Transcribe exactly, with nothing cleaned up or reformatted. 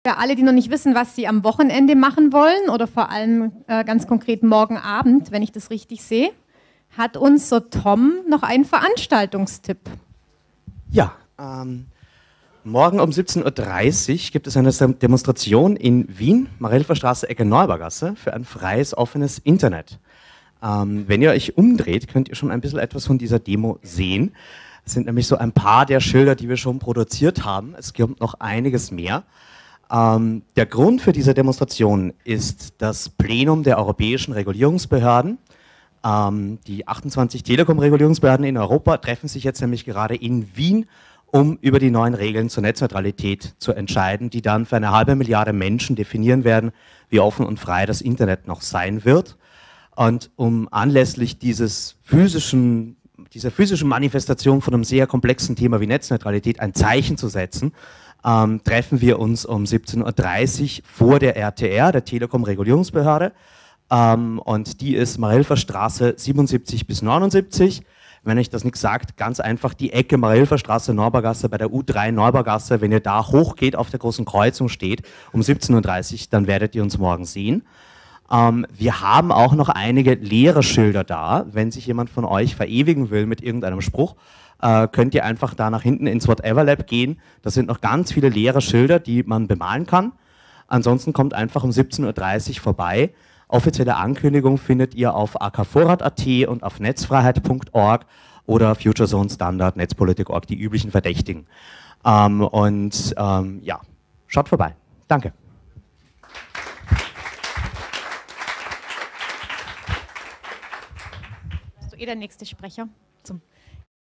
Für alle, die noch nicht wissen, was sie am Wochenende machen wollen oder vor allem äh, ganz konkret morgen Abend, wenn ich das richtig sehe, hat unser Tom noch einen Veranstaltungstipp. Ja, ähm, morgen um siebzehn Uhr dreißig gibt es eine Demonstration in Wien, Marilferstraße, Ecke Neubergasse, für ein freies, offenes Internet. Ähm, wenn ihr euch umdreht, könnt ihr schon ein bisschen etwas von dieser Demo sehen. Es sind nämlich so ein paar der Schilder, die wir schon produziert haben. Es gibt noch einiges mehr. Ähm, der Grund für diese Demonstration ist das Plenum der europäischen Regulierungsbehörden. Ähm, die achtundzwanzig Telekom-Regulierungsbehörden in Europa treffen sich jetzt nämlich gerade in Wien, um über die neuen Regeln zur Netzneutralität zu entscheiden, die dann für eine halbe Milliarde Menschen definieren werden, wie offen und frei das Internet noch sein wird. Und um anlässlich dieses physischen, dieser physischen Manifestation von einem sehr komplexen Thema wie Netzneutralität ein Zeichen zu setzen, ähm, treffen wir uns um siebzehn Uhr dreißig vor der R T R, der Telekom-Regulierungsbehörde. Ähm, und die ist Marilferstraße siebenundsiebzig bis neunundsiebzig. Wenn euch das nichts sagt, ganz einfach die Ecke Marilferstraße, Neubergasse bei der U drei Neubergasse. Wenn ihr da hochgeht, auf der großen Kreuzung steht, um siebzehn Uhr dreißig, dann werdet ihr uns morgen sehen. Ähm, wir haben auch noch einige leere Schilder da. Wenn sich jemand von euch verewigen will mit irgendeinem Spruch, äh, könnt ihr einfach da nach hinten ins Whatever Lab gehen. Das sind noch ganz viele leere Schilder, die man bemalen kann. Ansonsten kommt einfach um siebzehn Uhr dreißig vorbei. Offizielle Ankündigung findet ihr auf a k vorrat punkt a t und auf netzfreiheit punkt org oder Future Zone Standard, Netzpolitik punkt org, die üblichen Verdächtigen. Ähm, und ähm, ja, schaut vorbei. Danke. Bist du eh der nächste Sprecher?